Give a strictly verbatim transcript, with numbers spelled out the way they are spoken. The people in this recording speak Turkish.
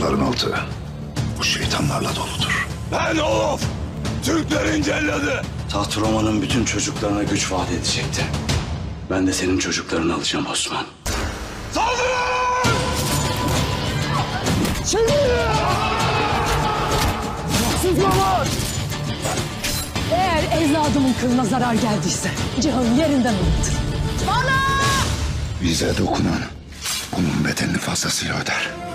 tarafların altı bu şeytanlarla doludur. Ben Olof, Türklerin celladı. Taht Roma'nın bütün çocuklarına güç vaat edecekti. Ben de senin çocuklarını alacağım Osman. Saldırın! Eğer evladımın kılına zarar geldiyse cihanı yerinden oynatır. Bize dokunan bunun bedelini fazlasıyla öder.